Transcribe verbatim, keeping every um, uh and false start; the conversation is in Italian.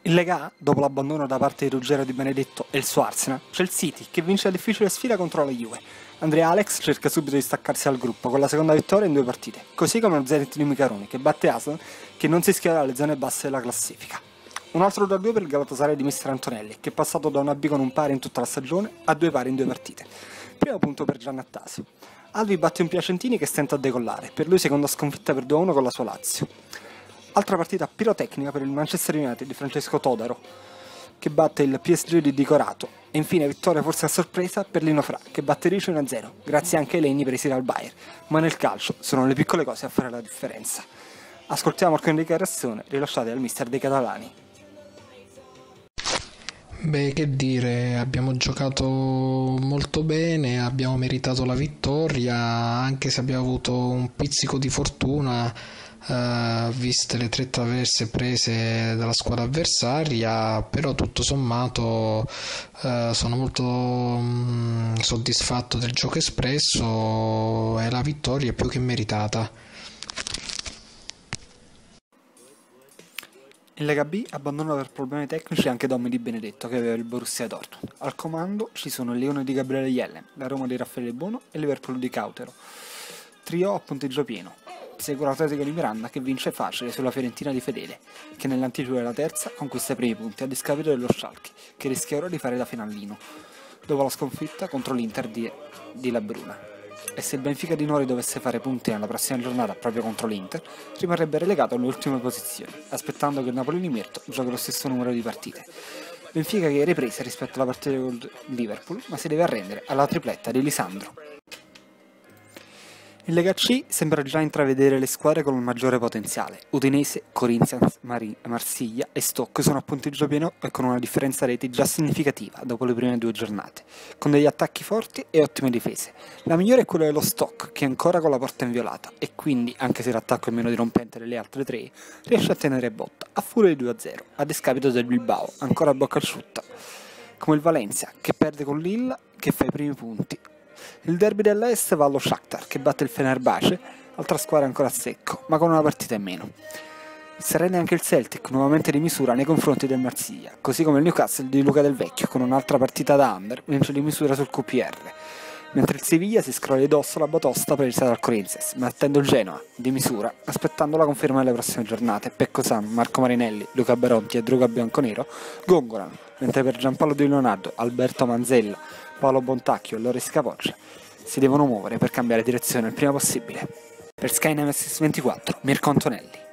In Lega A, dopo l'abbandono da parte di Ruggero Di Benedetto e il suo Arsenal, c'è il City che vince la difficile sfida contro la Juve. Andrea Alex cerca subito di staccarsi dal gruppo con la seconda vittoria in due partite, così come lo Zenit di Micaroni che batte Aslan che non si schiera alle zone basse della classifica. Un altro da due per il Galatasaray di mister Antonelli che è passato da una B con un pari in tutta la stagione a due pari in due partite. Primo punto per Giannattasio. Alvi batte un Piacentini che stenta a decollare, per lui seconda sconfitta per due a uno con la sua Lazio. Altra partita pirotecnica per il Manchester United di Francesco Todaro, che batte il P S G di Dicorato. E infine vittoria forse a sorpresa per Lino Fra, che batte Ricio uno a zero, grazie anche ai legni presi dal Bayern. Ma nel calcio sono le piccole cose a fare la differenza. Ascoltiamo alcune dichiarazioni rilasciate dal mister dei catalani. Beh, che dire, abbiamo giocato molto bene, abbiamo meritato la vittoria, anche se abbiamo avuto un pizzico di fortuna. Uh, viste le tre traverse prese dalla squadra avversaria, però tutto sommato uh, sono molto um, soddisfatto del gioco espresso e la vittoria è più che meritata. In Lega B abbandona per problemi tecnici anche Dommi Di Benedetto che aveva il Borussia Dortmund. Al comando ci sono il Lione di Gabriele Jellen, la Roma di Raffaele Bono e il Liverpool di Cautero. Trio a punteggio pieno. Segue l'Atletico di Miranda che vince facile sulla Fiorentina di Fedele, che nell'anticipo della terza conquista i primi punti a discapito dello Schalke, che rischia ora di fare da finalino, dopo la sconfitta contro l'Inter di, di La Bruna. E se il Benfica di Nori dovesse fare punti nella prossima giornata proprio contro l'Inter, rimarrebbe relegato alle ultime posizioni, aspettando che il Napoli di Mirto giochi lo stesso numero di partite. Benfica che è ripresa rispetto alla partita con Liverpool, ma si deve arrendere alla tripletta di Lisandro. In Lega C sembra già intravedere le squadre con il maggiore potenziale. Udinese, Corinthians, Mari- Marsiglia e Stoke sono a punteggio pieno e con una differenza reti già significativa dopo le prime due giornate, con degli attacchi forti e ottime difese. La migliore è quella dello Stoke, che è ancora con la porta inviolata e quindi, anche se l'attacco è meno dirompente delle altre tre, riesce a tenere botta a furia di due a zero, a discapito del Bilbao, ancora a bocca asciutta, come il Valencia, che perde con Lille, che fa i primi punti. Il derby dell'Est va allo Shakhtar che batte il Fenerbahce, altra squadra ancora a secco, ma con una partita in meno. Si arrende anche il Celtic, nuovamente di misura nei confronti del Marsiglia, così come il Newcastle di Luca Del Vecchio, con un'altra partita da under, vince di misura sul Q P R, mentre il Siviglia si scrolla di dosso la batosta presa dal Corinthians, mettendo il Genoa di misura, aspettando la conferma delle prossime giornate. Pecco San, Marco Marinelli, Luca Baronti e Druga Bianconero gongolano, mentre per Giampaolo Di Leonardo, Alberto Manzella, Paolo Bontacchio e Loris Capoccia si devono muovere per cambiare direzione il prima possibile. Per Sky Nemesis ventiquattro, Mirko Antonelli.